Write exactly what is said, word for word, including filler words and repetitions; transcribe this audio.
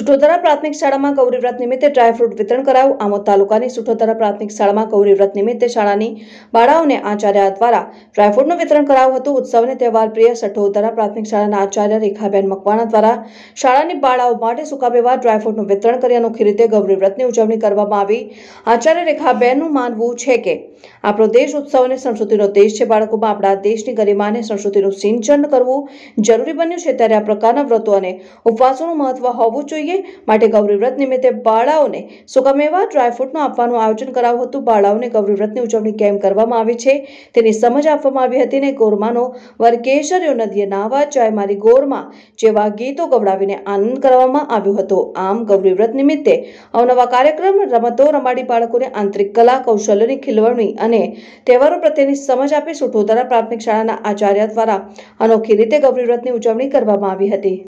સુઠોદરા પ્રાથમિક શાળામાં ગૌરી વ્રત નિમિત્તે ડ્રાયફ્રૂટ વિતરણ કરાયું। આમોદ તાલુકાની સુઠોદરા પ્રાથમિક શાળામાં ગૌરી વ્રત નિમિત્તે શાળાની બાળાઓને આચાર્ય દ્વારા ડ્રાયફ્રૂટનું વિતરણ કરાયું હતું। ઉત્સવને તહેવાર પ્રિય સુઠોદરા પ્રાથમિક શાળાના આચાર્ય રેખાબેન મકવાણા દ્વારા શાળાની બાળાઓ માટે સૂકા મેવા ડ્રાયફ્રૂટનું વિતરણ કરી અનોખી રીતે ગૌરી વ્રતની ઉજવણી કરવામાં આવી। આચાર્ય રેખાબેનનું માનવું છે કે આપણો દેશ ઉત્સવ અને સંસ્કૃતિનો દેશ છે। બાળકોમાં આપણા દેશની ગરિમા અને સંસ્કૃતિનું સિંચન કરવું જરૂરી બન્યું છે, ત્યારે આ પ્રકારના વ્રતો અને ઉપવાસોનું મહત્વ હોવું જોઈએ। માટે ગૌરી વ્રત નિમિત્તે બાળાઓને સૂકા મેવા ડ્રાયફ્રૂટનું આપવાનું આયોજન કરાયું હતું। બાળાઓને ગૌરી વ્રતની ઉજવણી કેમ કરવામાં આવી છે તેની સમજ આપવામાં આવી હતી અને ગોરમાનો વરકેશર્યો નદીએ નાવા જાય મારી ગોરમાં જેવા ગીતો ગવડાવીને આનંદ કરવામાં આવ્યો હતો। આમ ગૌરી વ્રત નિમિત્તે અવનવા કાર્યક્રમ, રમતો રમાડી બાળકોને આંતરિક કલા કૌશલ્યની ખીલવણી અને તહેવારો પ્રત્યેની સમજ આપી સુઠોદરા પ્રાથમિક શાળાના આચાર્ય દ્વારા અનોખી રીતે ગૌરી વ્રતની ઉજવણી કરવામાં આવી હતી।